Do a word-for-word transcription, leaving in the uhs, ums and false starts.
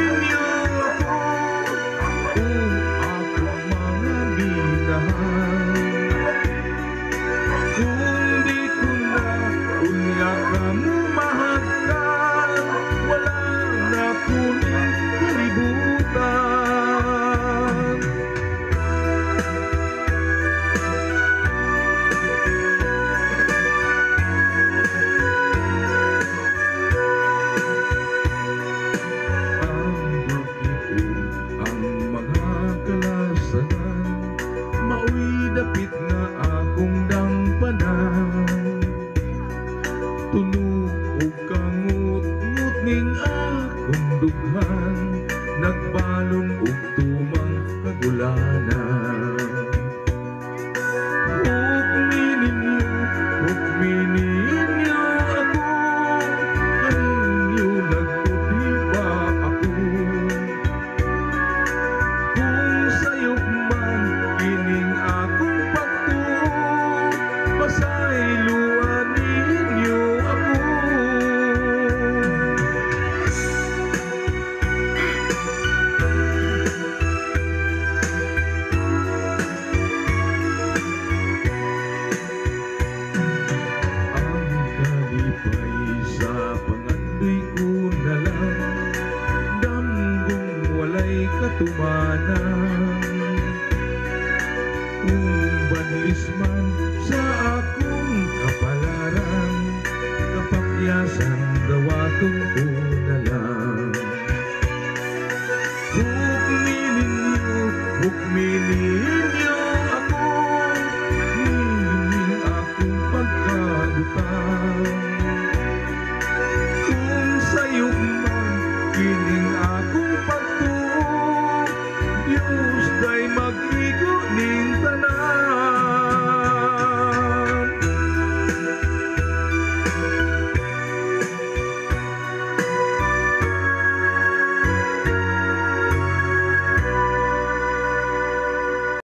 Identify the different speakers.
Speaker 1: ninyo ako o akong mga minahal. Kung di ko na unya ka mo mahagkan, wala na kuning kalibutan. Mauwi dapit nga akong dampanan, tunog o kangut-ngut ning akong dughan, nagbalon og tumang kagulanan. Hukmi ninyo, hukmi ninyo ako, kaninyo nagputi ba ako? Kung sayop man kining akong pagtuo, pasayloan ninyo ako. Ang kalipay sa pangandoy ko na lang, damgong walay katumanan. Kung banlis man sa akong kapalaran, kapakyasan dawatong ko na lang. Hukmi ninyo, hukmi ninyo